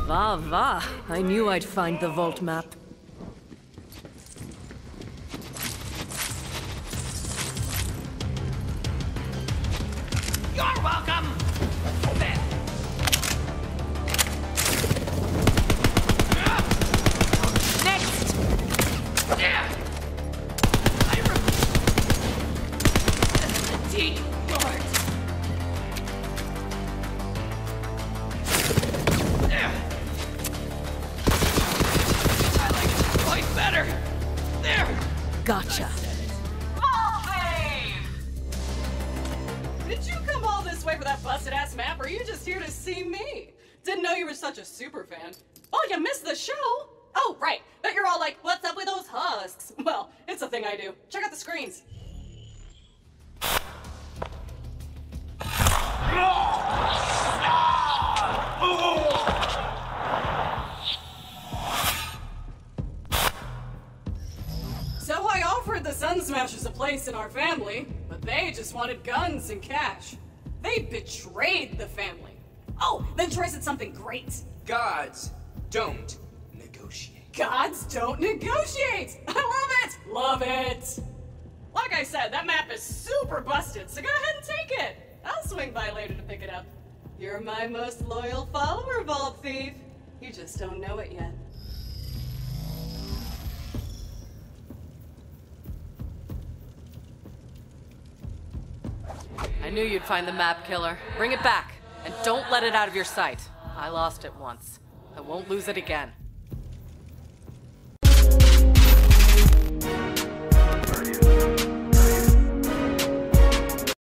Va va. I knew I'd find the vault map. You're welcome! There. Next! Yeah! Deep Lord! I like it quite better! There! Gotcha. Did you come all this way for that busted-ass map, or are you just here to see me? Didn't know you were such a super fan. Oh, you missed the show? Oh, right. Bet you're all like, what's up with those husks? Well, it's a thing I do. Check out the screens. So I offered the Sun Smashers a place in our family, but they just wanted guns and cash. They betrayed the family. Oh, then Troy said something great. Gods don't negotiate. Gods don't negotiate! I love it! Love it! Like I said, that map is super busted, so go ahead and take it. I'll swing by later to pick it up. You're my most loyal follower, Vault Thief. You just don't know it yet. I knew you'd find the map, killer. Bring it back, and don't let it out of your sight. I lost it once. I won't lose it again.